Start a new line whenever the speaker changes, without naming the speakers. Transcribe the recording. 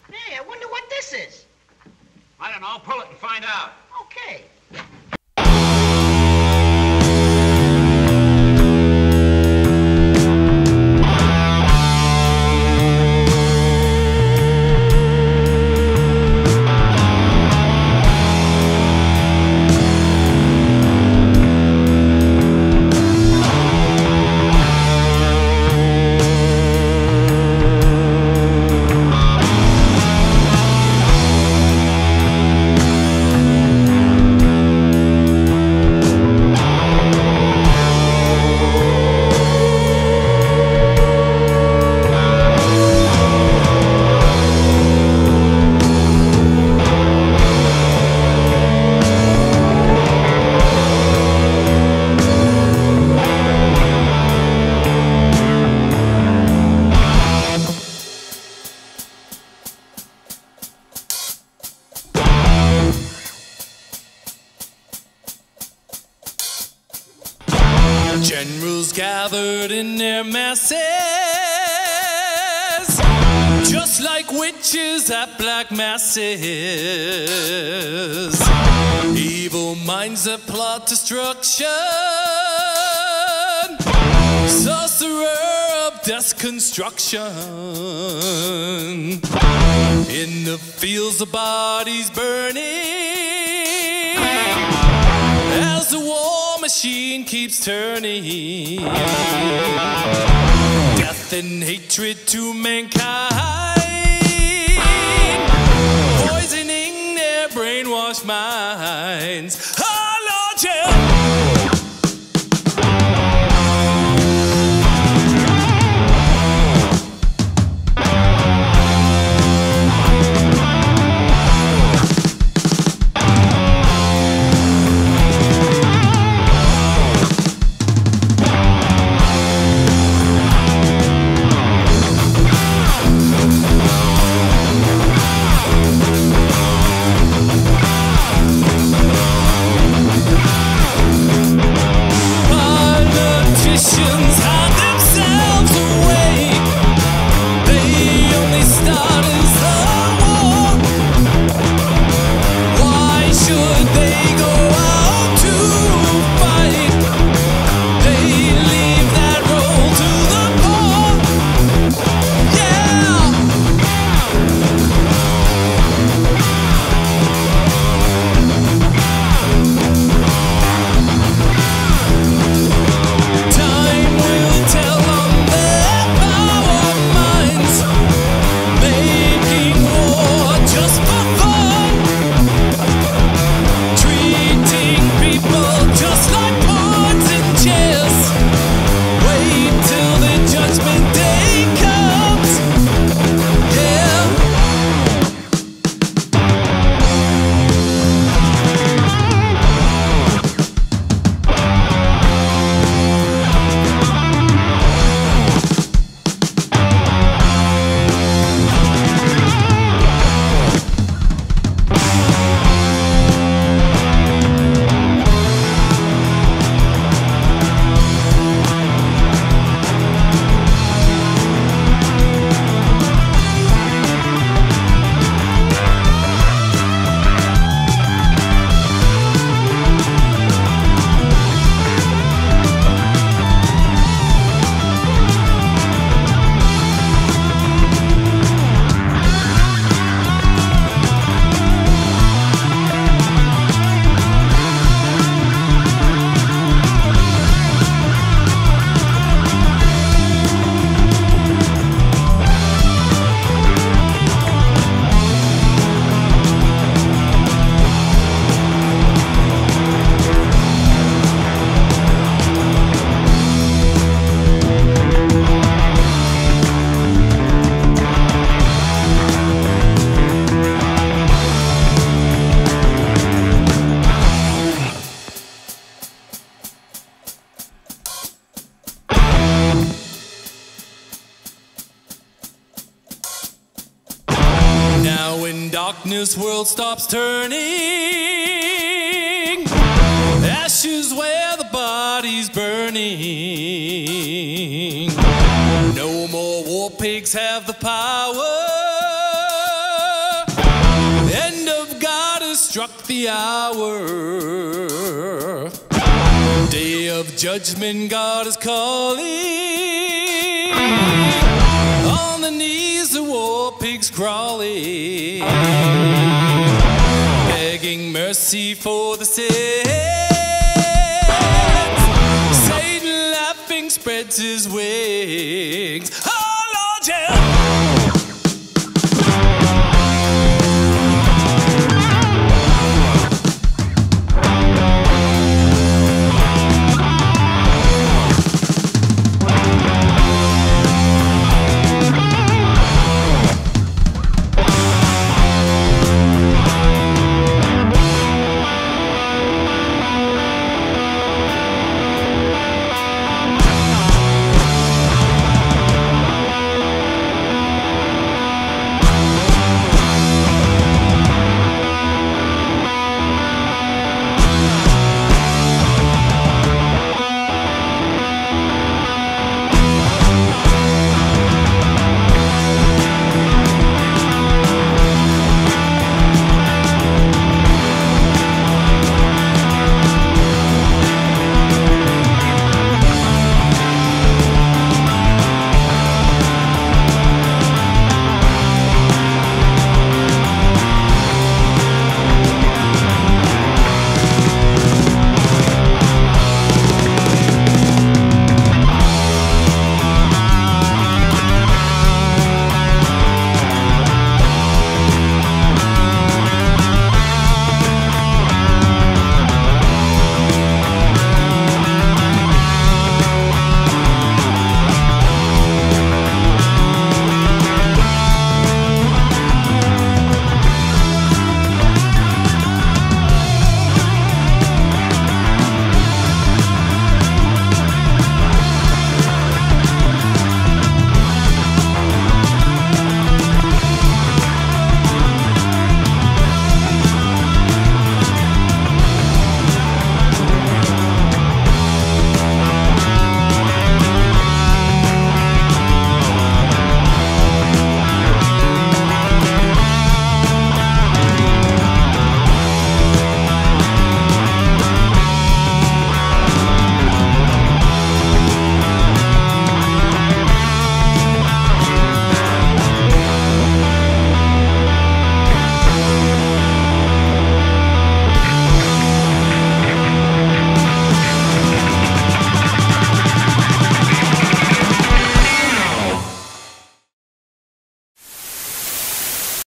Hey, I wonder what this is.
I don't know. Pull it and find out.
Okay.
Generals gathered in their masses, just like witches at black masses. Evil minds that plot destruction, sorcerer of death construction. In the fields of bodies burning, as the war machine keeps turning, death and hatred to mankind, poisoning their brainwashed minds. Oh Lord, yeah. Darkness world stops turning, ashes where the body's burning. No more war pigs have the power struck the hour. Day of judgment, God is calling. On the knees, the war pigs crawling, begging mercy for the sins. Satan laughing spreads his wings. Oh Lord, yeah.